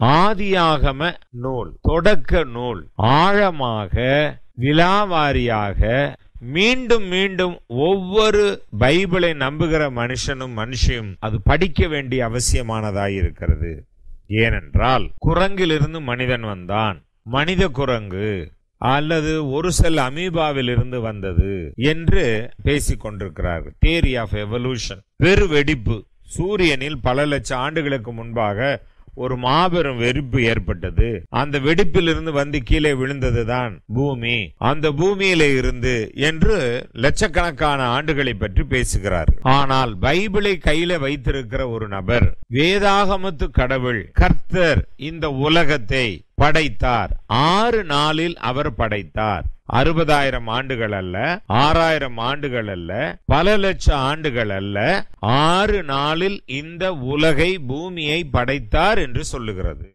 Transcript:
ஆதியாகம நூல், தொடக்க நூல் ஆழமாக விலாவாரியாக மீண்டும் மீண்டும் ஒவ்வொரு பைபிளை நம்புகிற மனுஷனும் மனுஷியும் அது படிக்க வேண்டிய அவசியமானதாய் இருக்கிறது. ஏனென்றால் குரங்கிலிருந்து மனிதன் வந்தான், மனித குரங்கு அல்லது ஒரு செல் அமீபாவில் இருந்து வந்தது என்று பேசிக் கொண்டிருக்கிறார்கள். Theory of evolution. பெரு வெடிப்பு. சூரியனில் பல லட்சம் ஆண்டுகளுக்கு முன்பாக ஒரு மாபெரும் வெடிப்பு ஏற்பட்டது. அந்த வெடிப்பிலிருந்து வந்து கீழே விழுந்ததுதான் பூமி. அந்த பூமியில இருந்து என்று லட்சக்கணக்கான ஆண்டுகளை பற்றி பேசுகிறார். ஆனால் பைபிளை கையில வைத்திருக்கிற ஒரு நபர், வேதாகமத்து கடவுள் கர்த்தர் இந்த உலகத்தை படைத்தார், 6 நாளில் அவர் படைத்தார். 60,000 ஆண்டுகள் அல்ல, 6,000 ஆண்டுகள் அல்ல, பல லட்சம் ஆண்டுகள் அல்ல, 6 நாளில் இந்த உலகை பூமியை படைத்தார் என்று சொல்லுகிறது.